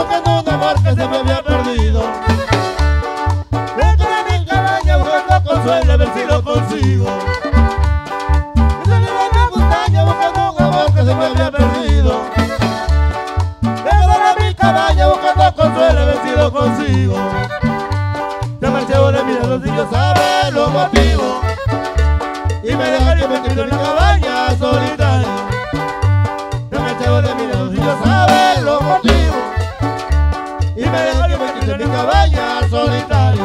buscando un amor que se me había perdido. Dentro de mi cabaña buscando consuelo a ver si lo consigo. Y salí de mi montaña buscando un amor que se me había perdido. Dentro de mi cabaña buscando consuelo a ver si lo consigo. Se marché de mi lado sin yo saber los motivos. Y me deja que me quedo en la cabaña solitario. Se marché de mi lado sin yo saber los motivos. Y me deja que me quedo en mi cabaña solitario.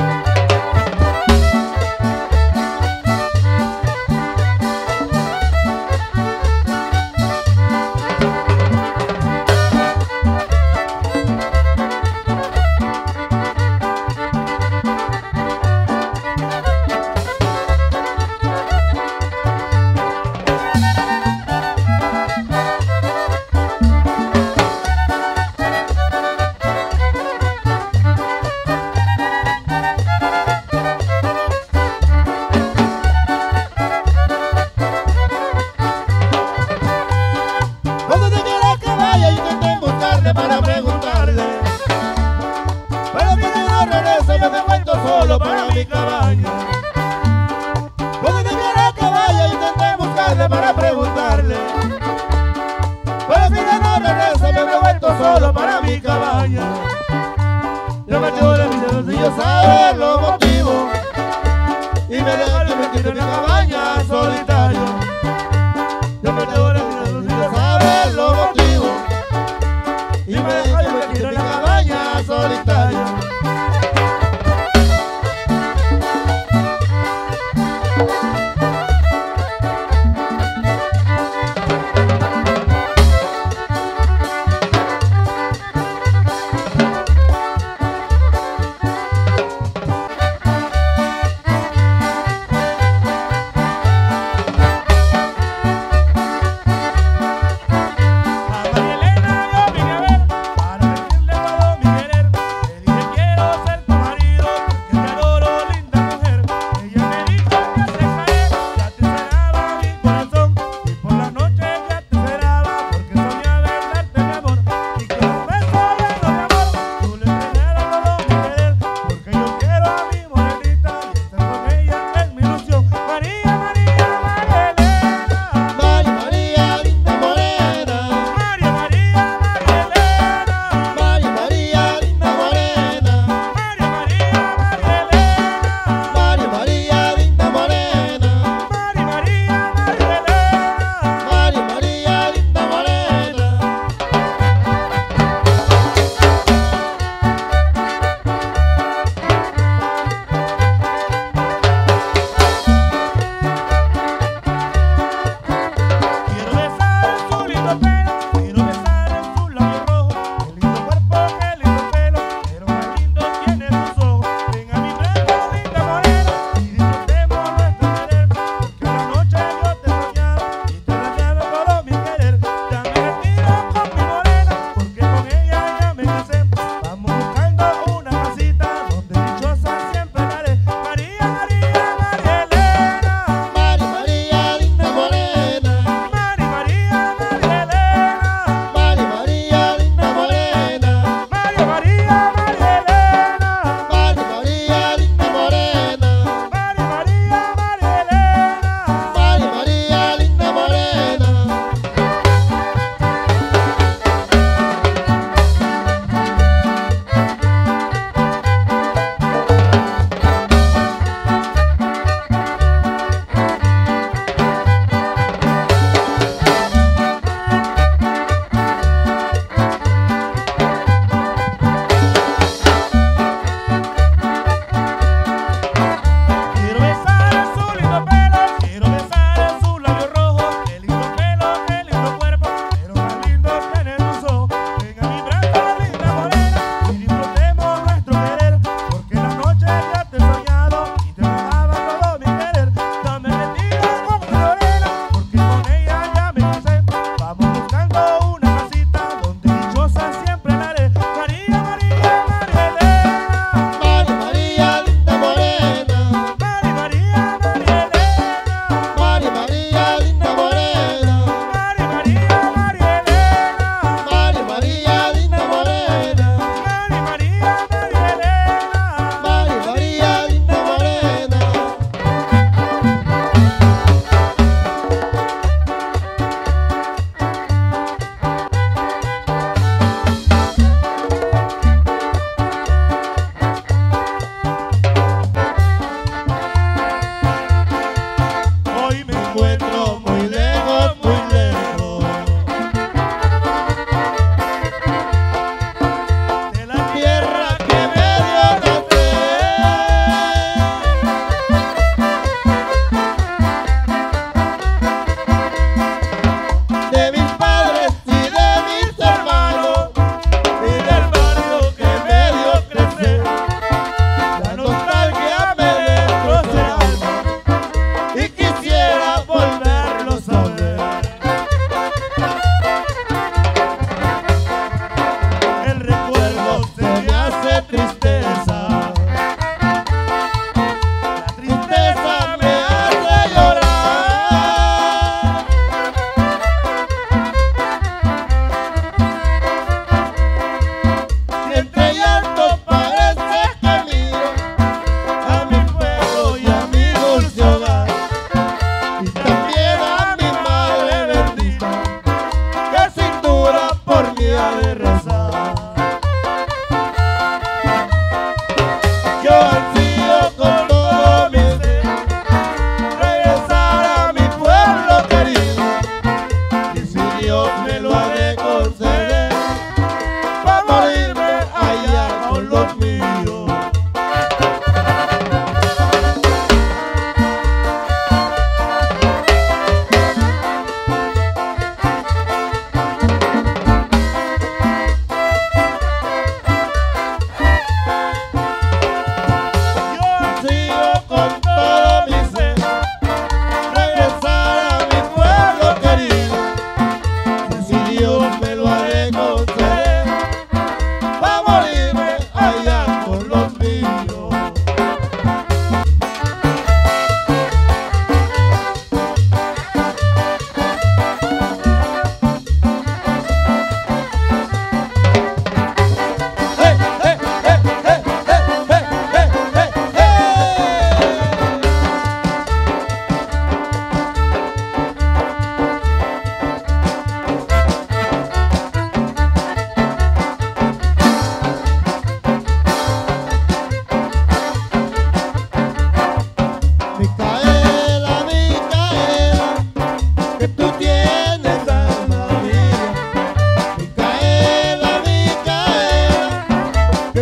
Para preguntarle, pero que no regrese, me he vuelto solo para mi cabaña. Donde quiera que vaya intenté buscarle para preguntarle, pero que no regrese, me he vuelto solo para mi cabaña. Yo me llevo de mis dedos y yo saber los motivos, y me deja que me quede en mi cabaña solitario. Yo me llevo de mis dedos y yo saber los motivos, y me deja que me quede en mi cabaña solitaria.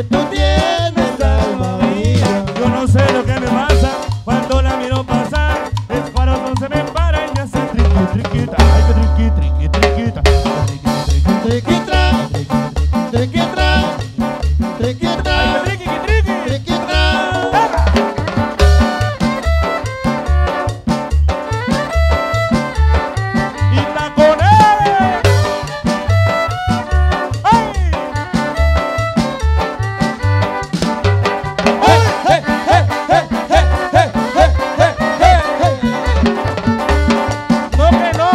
que tú tienes, alma mía. Yo no sé lo que me pasa cuando la miro pasar. El corazón se me para y me hace triqui, triquita. Ay, que triqui, triqui, triquita. Triquitra, triquitra, triquitra, Ay, que triqui, que triqui. triquitra. Y tacones. ¡Ay! No que no.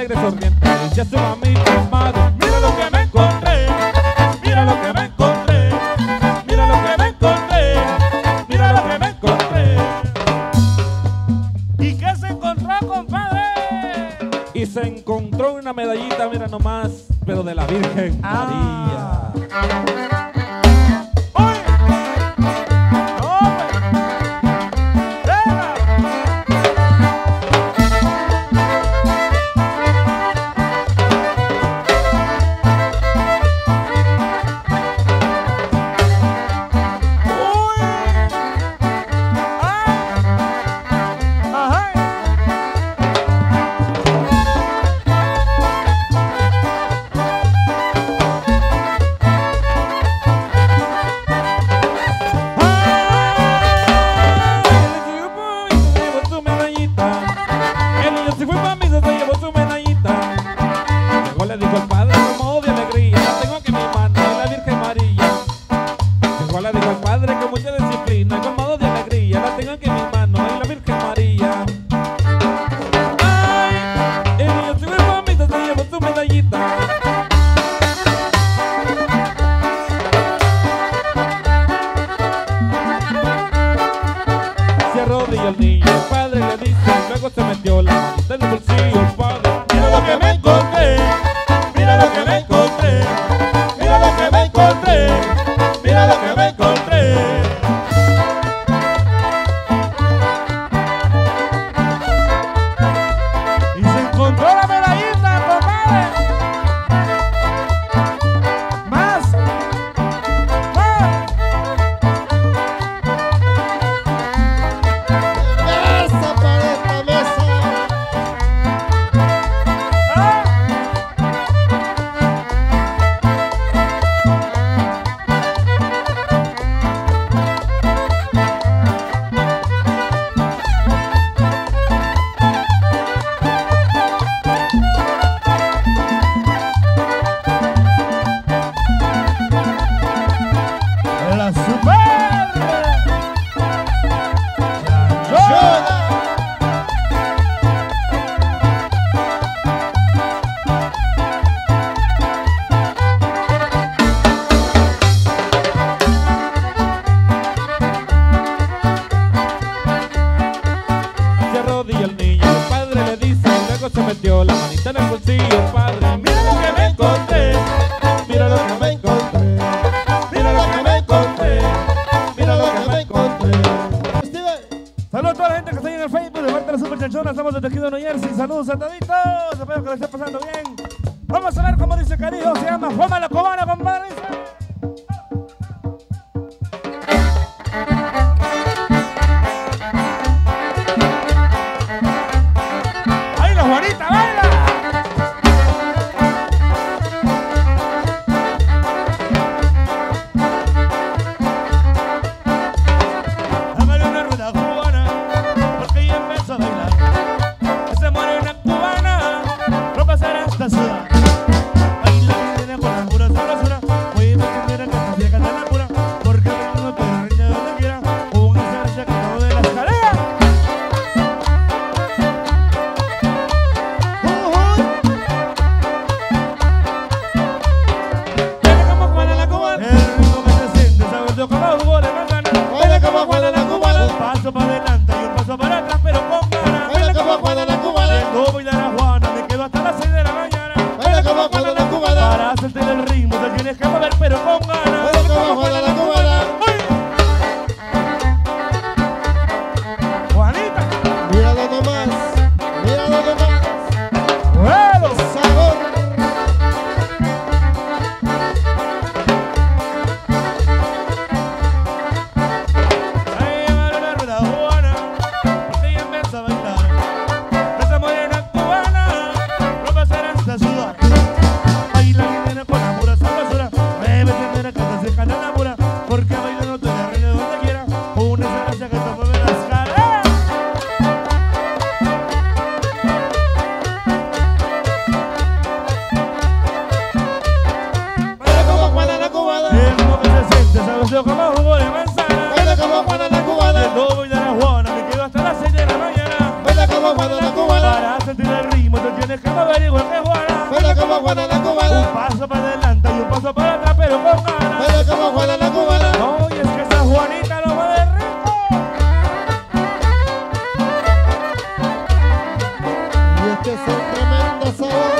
aire sonriente. Dice a su mamita, madre, mira lo que me encontré, mira lo que me encontré, mira lo que me encontré, mira lo que me encontré. ¿Y qué se encontró, compadre? Y se encontró una medallita, mira nomás, pero de la Virgen María. ¡Oye! ¡No, pues! ¡Venga! ¡Uy! ¡Ah! ¡Ajá! Le dijo el padre con modo de alegría, la tengo aquí en mi mano, es la Virgen María. Igual le dijo el padre con mucha disciplina, con modo de alegría, la tengo aquí en mi mano, es la Virgen María. Ay, el niño se fue mamita, se llevó su medallita. Se arrodilló el niño, el padre le dice, luego se metió la manita en el bolsillo, el padre. Mira lo que me encontré, mira lo que me encontré, mira lo que me encontré, mira lo que me encontré. Y se encontró la medallita, compadre. Más. Mesa para esta mesa. ¡Ah! La super Yola. Se arrodilló el niño, el padre le dice, luego se metió la manita en el bolsillo, el padre. Mira lo que me encontré, mira lo que me encontré, mira lo que me encontré, mira lo que me encontré. Steven. saludos a toda la gente que está ahí en el Facebook de parte de la Super Chanchona. Estamos desde Tejido, New Jersey. Saludos a toditos. Espero que lo esté pasando bien. Vamos a ver cómo dice Carijo. Se llama Juana la Cubana, compadre. ¡Ahí la Juanita, baila! Hágale una rueda cubana, porque ella empezó a bailar. Esa morena cubana, no pasará hasta sudar. Baila que viene con la pura sabrosura. Oye, no te mira que te llega tan la pura, porque no te reña donde quiera. Con esa racha que todo de la escalera. Baila como Juana la cubana, el ritmo que se siente, sabroso como jugo de manzana. Baila como Juana la cubana. Un paso para adelante y un paso para atrás, pero con ganas. Baila como Juana la cubana. Tengo bailar a Juana, me quedo hasta las 6 de la mañana. Baila como Juana la cubana. Para hacerte el ritmo te tienes que mover, pero con ganas. Baila como Juana la cubana. ¡Uy! Juanita, Míralo nomás. Míralo nomás. vuelo. Sabor. Ahí va la rueda Juana, porque ella empieza a bailar. Esa morena cubana, no pasará hasta sudar. Baila que viene con la pura sabrosura. Bebe tendera que te seca la pura, porque baila no te la reina donde quiera. Una esa que te mueve la escalera. Baila como Juana la cubana. El ritmo que se siente, sabroso como jugo de manzana. Baila como Juana la cubana. Yo voy a la Juana, me quedo hasta las 6 de la mañana. Baila como Juana la cubana. Para sentir el ritmo te tienes que mover igual que es un tremendo sabor.